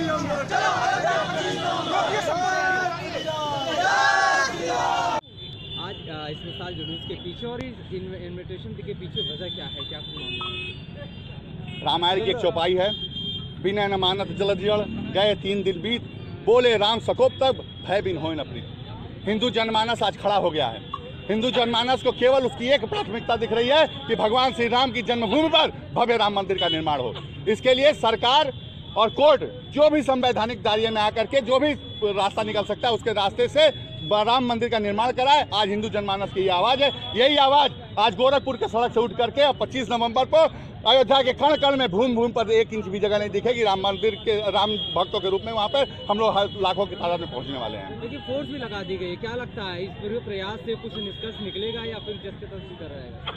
इस मिसाल जुलूस के पीछे और इस इन्विटेशन के पीछे वजह क्या है, क्या रामायण की एक चौपाई है, बिना न मानत जल जड़ गए 3 दिन बीत, बोले राम सकोप तक भय बिन होय न प्रीत। हिंदू जनमानस आज खड़ा हो गया है। हिंदू जनमानस को केवल उसकी एक प्राथमिकता दिख रही है कि भगवान श्री राम की जन्मभूमि पर भव्य राम मंदिर का निर्माण हो। इसके लिए सरकार और कोर्ट जो भी संवैधानिक दायरे में आकर के जो भी रास्ता निकल सकता है उसके रास्ते से राम मंदिर का निर्माण कराए। आज हिंदू जनमानस की ये आवाज़ है। यही आवाज़ आज गोरखपुर के सड़क से उठ करके और 25 नवंबर को अयोध्या के कण कण में भूमि भूमि पर 1 इंच भी जगह नहीं दिखेगी। राम मंदिर के राम भक्तों के रूप में वहाँ पर हम लोग लाखों की तादाद में पहुँचने वाले हैं। लेकिन फोर्स भी लगा दी गई, क्या लगता है इस पूरे प्रयास से कुछ निष्कर्ष निकलेगा या फिर जस के तस ही कर रहेगा?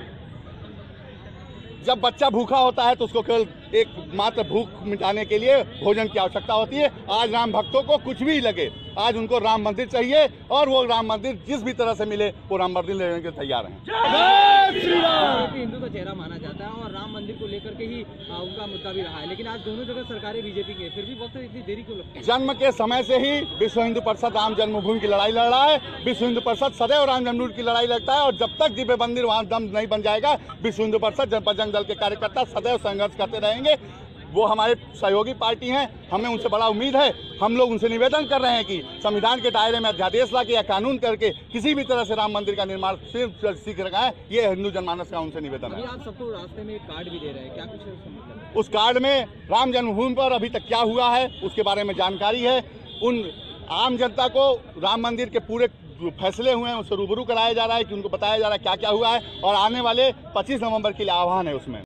जब बच्चा भूखा होता है तो उसको केवल एक मात्र भूख मिटाने के लिए भोजन की आवश्यकता होती है। आज राम भक्तों को कुछ भी लगे, आज उनको राम मंदिर चाहिए और वो राम मंदिर जिस भी तरह से मिले वो राम मंदिर लेने के तैयार हैं। हिंदू का चेहरा माना जाता है और राम मंदिर को लेकर के ही उनका मुद्दा भी रहा है, लेकिन आज दोनों जगह सरकारें बीजेपी की है, फिर भी वक्त इतनी देरी क्यों लगती है? जन्म के समय से ही विश्व हिंदू परिषद राम जन्मभूमि की लड़ाई लड़ रहा है। विश्व हिंदू परिषद सदैव राम जन्मभूमि की लड़ाई लड़ता है और जब तक दिव्य मंदिर वहाँ दम नहीं बन जाएगा विश्व हिंदू परिषद बजरंग दल के कार्यकर्ता सदैव संघर्ष करते रहेंगे। वो हमारे सहयोगी पार्टी हैं, हमें उनसे बड़ा उम्मीद है। हम लोग उनसे निवेदन कर रहे हैं कि संविधान के दायरे में अध्यादेश ला के या कानून करके किसी भी तरह से राम मंदिर का निर्माण सीख रखा है। ये हिंदू जनमानस का उनसे निवेदन है। आप सबको रास्ते में एक कार्ड भी दे रहे हैं, क्या कुछ है? उस कार्ड में राम जन्मभूमि पर अभी तक क्या हुआ है उसके बारे में जानकारी है। उन आम जनता को राम मंदिर के पूरे फैसले हुए हैं उससे रूबरू कराया जा रहा है कि उनको बताया जा रहा है क्या क्या हुआ है और आने वाले 25 नवंबर के लिए आह्वान है उसमें।